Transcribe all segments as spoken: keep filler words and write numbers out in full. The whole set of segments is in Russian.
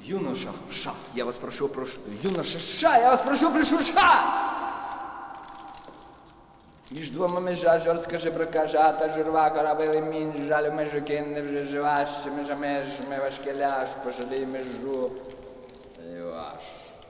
Юноша Ша, я вас прошу, прошу, юноша Ша, я вас прошу, прошу, Ша! Між двома межа, жорстка жебрака, жата, журва, корабели мін, жалю межу кине, вже живаш, межа меж, ме важке ляж, пожалій межу, ліваш.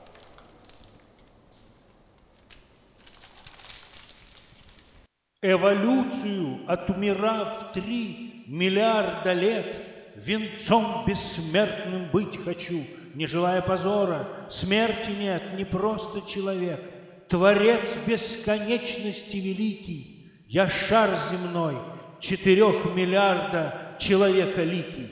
Эволюцию отмирав три миллиарда лет, венцом бессмертным быть хочу, не желая позора, смерти нет, не просто человек, Творец бесконечности великий, я шар земной, четырех миллиарда человеколикий.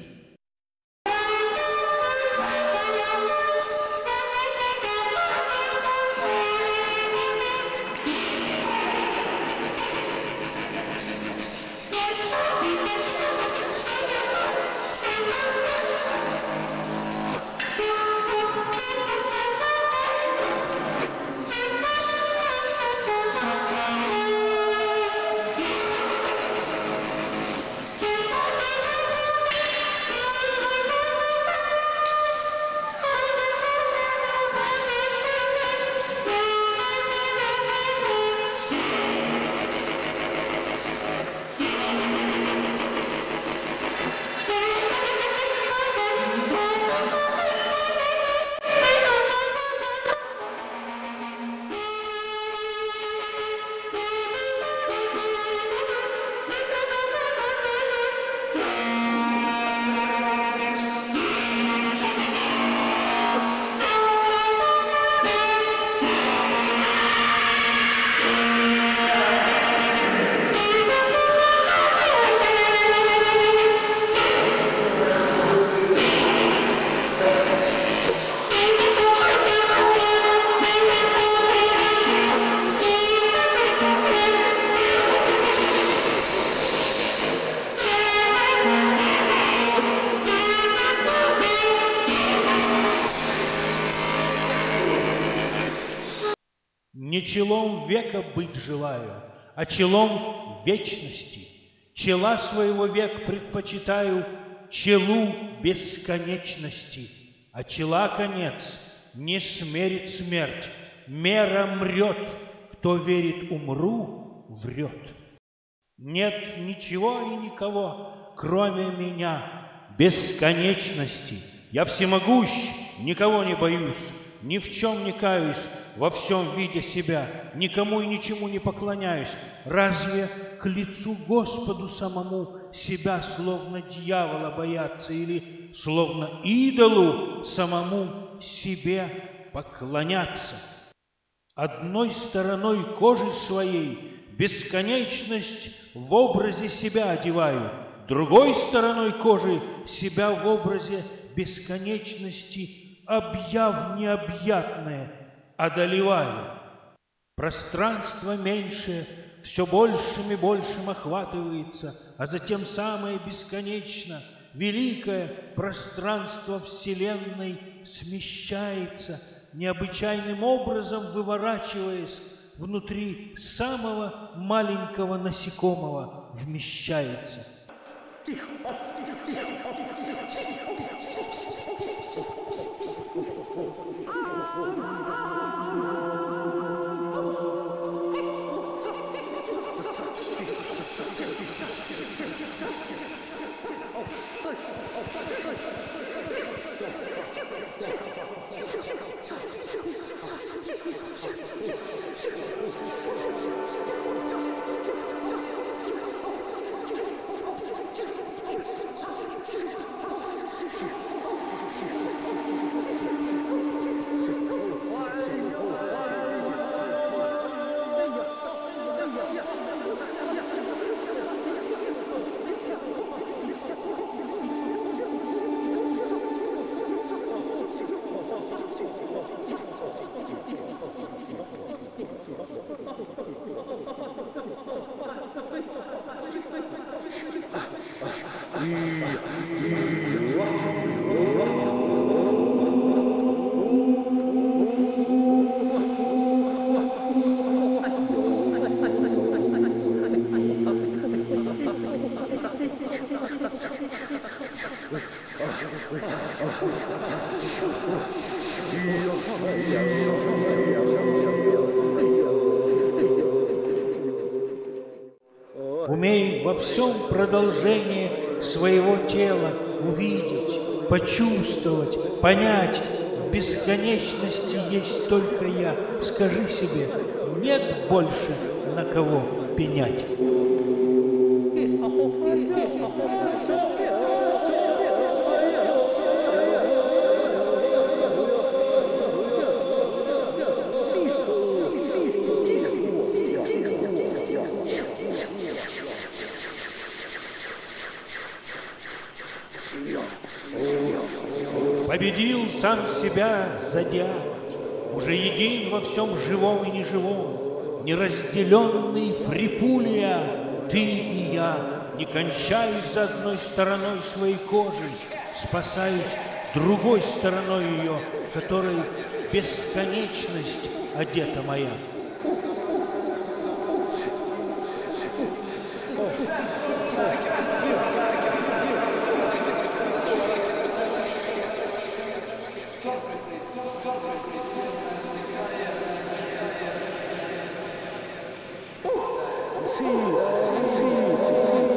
Не челом века быть желаю, а челом вечности. Чела своего век предпочитаю челу бесконечности. А чела конец не смерит смерть, мера мрет. Кто верит умру, врет. Нет ничего и никого, кроме меня, бесконечности. Я всемогущ, никого не боюсь, ни в чем не каюсь, во всем видя себя, никому и ничему не поклоняюсь. Разве к лицу Господу самому себя словно дьявола бояться или словно идолу самому себе поклоняться? Одной стороной кожи своей бесконечность в образе себя одеваю, другой стороной кожи себя в образе бесконечности, объяв необъятное, одолеваю. Пространство меньшее все большим и большим охватывается, а затем самое бесконечно, великое пространство Вселенной смещается, необычайным образом выворачиваясь, внутри самого маленького насекомого вмещается. Тихо, тихо, тихо, Умей во всем продолжение своего тела увидеть, почувствовать, понять. В бесконечности есть только я. Скажи себе, нет больше на кого пенять. Победил сам себя зодиак, уже един во всем живом и неживом, неразделенный Фрипулия, ты и я, не кончаюсь за одной стороной своей кожи, спасаюсь другой стороной ее, которой бесконечность одета моя. Sì, sì, sì, sì.